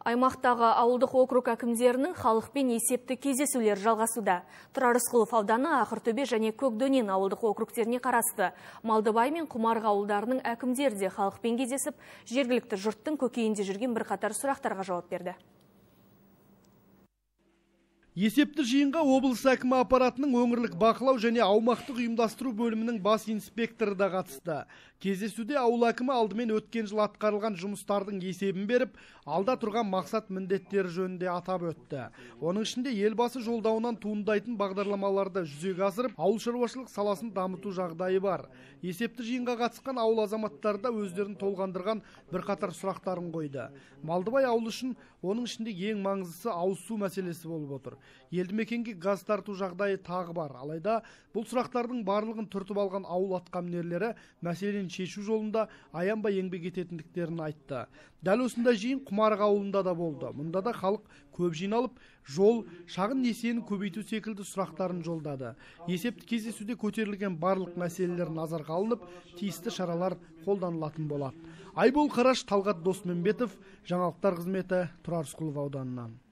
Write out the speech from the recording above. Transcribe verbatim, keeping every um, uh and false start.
Аймақтағы ауылдық округ әкімдерінің халықпен есепті кездесулер жалғасуда. Тұрар Рысқұлов ауданы Ақыртөбе және Көкдөнен ауылдық округтеріне қарасты. Малдыбай мен Құмарғы ауылдарының әкімдері де халықпен кездесіп, жергілікті жұрттың көкейінде жүрген бірқатар сұрақтарға жауап берді. Есепті жиынға облыс әкімі аппаратының өңірлік бақылау және аумақтық ұйымдастыру бөлімінің бас инспекторы да қатысты. Кездесуде ауыл әкімі алдымен өткен жыл атқарылған жұмыстардың есебін беріп, алда тұрған мақсат міндеттері жөнінде атап өтті. Оның ішінде елбасы жолдауынан туындайтын бағдарламаларды жүзеге асырып, ауыл шаруашылық саласын дамыту жағдайы бар. Есепті жиынға қатысқан ауыл азаматтары да өздерін толғандырған бірқатар сұрақтарын қойды. Малдыбай ауылы үшін оның ішінде ең маңыздысы ауыз су мәселесі болып отыр. Елді мекенге газ тарту жағдайы тағы бар. Алайда бұл сұрақтардың барлығын түртіп алған ауыл атқамінерлері мәселені шешу жолында аянбай еңбек ететіндіктерін айтты. Дәл осындай жиын Құмарғы ауылында да болды. Мұнда да халық көп жиналып, жол, шағын несиені көбейту секілді сұрақтарын жолдады. Есепті кездесуде көтерілген барлық мәселелер назарға алынып, тиісті шаралар қолданылатын болады. Айбол Қараш, Талғат Досмембетов, жаңалықтар қызметі, Тұрар Рысқұлов ауданынан.